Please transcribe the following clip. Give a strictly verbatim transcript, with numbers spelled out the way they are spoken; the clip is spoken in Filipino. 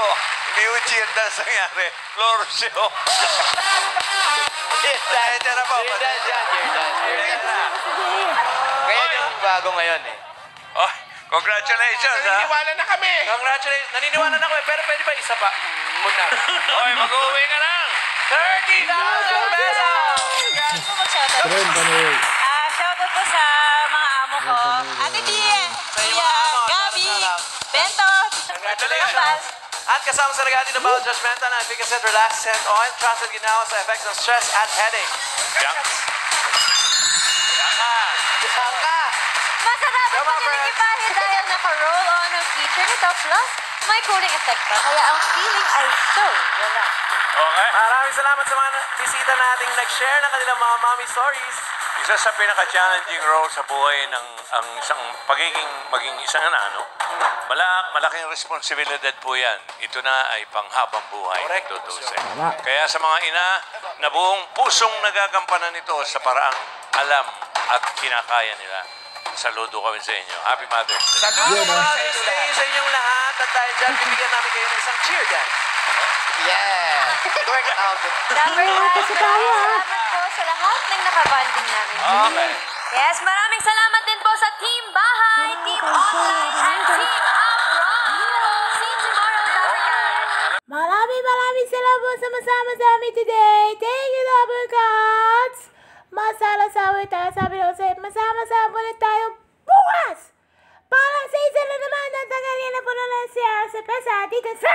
ko, hindi yung cheerdance nangyari. Floor show. Dahil dyan na po. Cheerdance yan, cheerdance. Kaya yung bago ngayon eh. Oh, congratulations, ha? Naniniwala na kami. Congratulations. Naniniwala na ako eh, pero pwede ba isa pa? Muna. Oy, mag-uwi ka lang. thirty thousand pesos! Gusto ko mag-shoutout. Ah, shoutout po sa mga amo ko. Ate Tia, Tia, Gabi, Bento, Congratulations! At kasama sa nagati na bawal judgmental na efficacy at relaxant oil, trusted ginawa sa effects ng stress at headache. Yanks. Yaka! Yaka! masarap po nilipahin dahil naka-roll on ang feature nito. Plus, may cooling effect pa. Kaya ang feeling ay so relax. Okay. Maraming salamat sa mga bisita nating nag-share ng kanilang mga mommy stories. Isa sa pinaka-challenging role sa buhay ng ang isang pagiging maging isang ano, malak, malaking responsibilidad po yan. Ito na ay panghabang buhay. Correct. Tutusin. Kaya sa mga ina na buong pusong nagagampanan ito sa paraang alam at kinakaya nila. Saludo kami sa inyo. Happy Mother's Day. Saludo Mother's Day sa inyong lahat. At dahil dyan, bibigyan namin kayo ng isang cheerdance. Yeah! Work out. Number one, salamat po sa lahat ng nakabanding namin. Okay. Yes, maraming salamat din po sa Team Bahay, Team Online, and Team Abroad. See you tomorrow, Bulaga. Maraming maraming salamat sa masama sa amin today. Thank you, Double Cuts! Masala sa awit tayo. Sabi ko sa'yo, masama-sama ulit tayo bukas! Para sa isa na naman ang tagal yan na po na lang siya sa pesa dito sa